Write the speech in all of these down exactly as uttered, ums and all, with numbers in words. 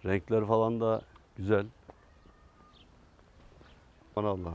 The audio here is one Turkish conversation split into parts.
Renkler falan da güzel. Aman Allah.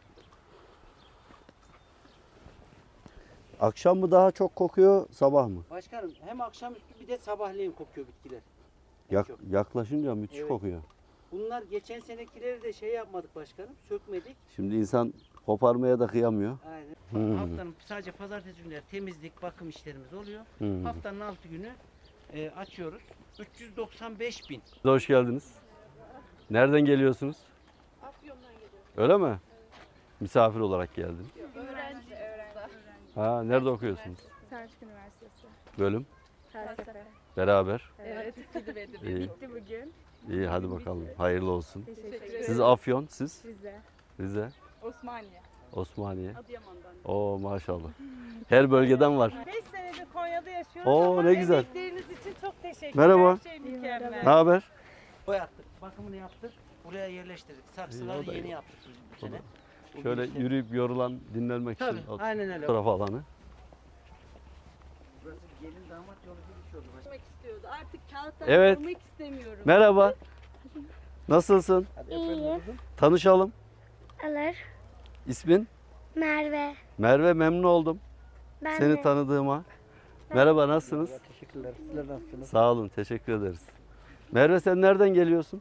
Akşam mı daha çok kokuyor, sabah mı? Başkanım hem akşamüstü bir de sabahleyin kokuyor bitkiler. En Yak, çok. yaklaşınca müthiş Evet. kokuyor. Bunlar geçen senekileri de şey yapmadık başkanım, sökmedik. Şimdi insan koparmaya da kıyamıyor. Aynen. Hmm. Haftanın sadece pazartesi günleri temizlik, bakım işlerimiz oluyor. Hmm. Haftanın altı günü e, açıyoruz. üç yüz doksan beş bin. Hoş geldiniz. Nereden geliyorsunuz? Afyon'dan geliyorum. Öyle mi? Misafir olarak geldim. Öğrenci, öğrenci. Ha, nerede okuyorsunuz? Selçuk Üniversitesi. Bölüm. Felsefe. Beraber. Evet. İyi. Bitti bugün. İyi, hadi bakalım. Hayırlı olsun. Teşekkür ederim. Siz Afyon, siz Rize. Rize, Osmaniye. Osmaniye. Adıyaman'dan. Oo maşallah. Her bölgeden var. beş senedir Konya'da yaşıyoruz Oo, ama ne güzel. emekleriniz için çok teşekkür Merhaba. Her şey mükemmel. Ne haber? Boyattık, bakımını yaptık. Buraya yerleştirdik. Saksıları İyi, o da yeni iyi. yaptık biz bu sene. Bugün Şöyle işte- yürüyüp yorulan, dinlenmek Tabii, için o aynen öyle. taraf alanı. Burası gelin damat yolu gibi bir şey oldu başkanım. Yapmak istiyordu. Artık kağıttan Evet. olmak istemiyorum. Merhaba. Nasılsın? Hadi efendim, İyi. kızım. Tanışalım. Alır. İsmin? Merve. Merve, memnun oldum Ben seni de. tanıdığıma. Merhaba, nasılsınız? Teşekkürler. Sizler nasılsınız? Sağ olun, teşekkür ederiz. Merve, sen nereden geliyorsun?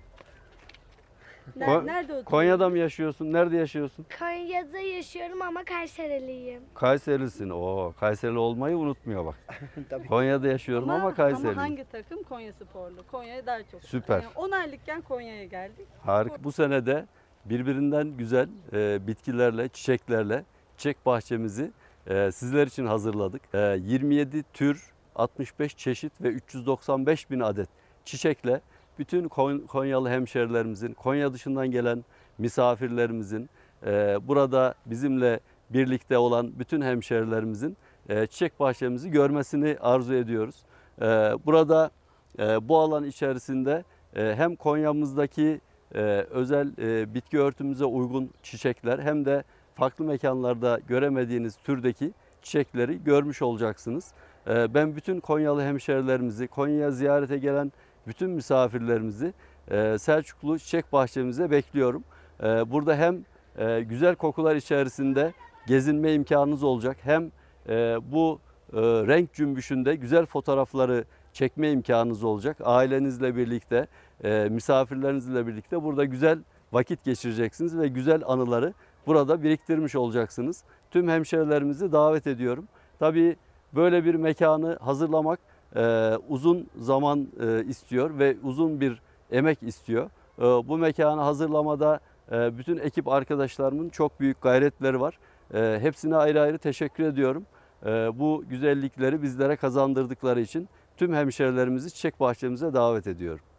Ner- Ko- Nerede oturuyorsun? Konya'da mı yaşıyorsun? Nerede yaşıyorsun? Konya'da yaşıyorum ama Kayseriliyim. Kayserilisin. Oo, Kayserili olmayı unutmuyor bak. Konya'da yaşıyorum ama, Ama Kayseriliyim. hangi takım? Konya Sporlu. Konya'ya daha çok. Süper. Yani on aylıkken Konya'ya geldik. Harika. Bu sene de birbirinden güzel e, bitkilerle, çiçeklerle çiçek bahçemizi e, sizler için hazırladık. E, yirmi yedi tür, altmış beş çeşit ve üç yüz doksan beş bin adet çiçekle bütün Kon- Konyalı hemşerilerimizin, Konya dışından gelen misafirlerimizin, e, burada bizimle birlikte olan bütün hemşerilerimizin e, çiçek bahçemizi görmesini arzu ediyoruz. E, burada e, bu alan içerisinde e, hem Konya'mızdaki e, özel e, bitki örtümüze uygun çiçekler hem de farklı mekanlarda göremediğiniz türdeki çiçekleri görmüş olacaksınız. E, ben bütün Konyalı hemşerilerimizi, Konya'ya ziyarete gelen bütün misafirlerimizi e, Selçuklu Çiçek Bahçemize bekliyorum. E, burada hem e, güzel kokular içerisinde gezinme imkanınız olacak, hem e, bu e, renk cümbüşünde güzel fotoğrafları çekme imkanınız olacak. Ailenizle birlikte, e, misafirlerinizle birlikte burada güzel vakit geçireceksiniz ve güzel anıları burada biriktirmiş olacaksınız. Tüm hemşerilerimizi davet ediyorum. Tabii böyle bir mekanı hazırlamak e, uzun zaman e, istiyor ve uzun bir emek istiyor. E, bu mekanı hazırlamada e, bütün ekip arkadaşlarımın çok büyük gayretleri var. E, hepsine ayrı ayrı teşekkür ediyorum. E, bu güzellikleri bizlere kazandırdıkları için tüm hemşerilerimizi çiçek bahçemize davet ediyorum.